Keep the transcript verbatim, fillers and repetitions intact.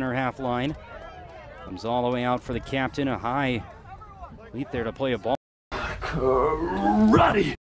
center half line. Comes all the way out for the captain. A high leap there to play a ball. Karate!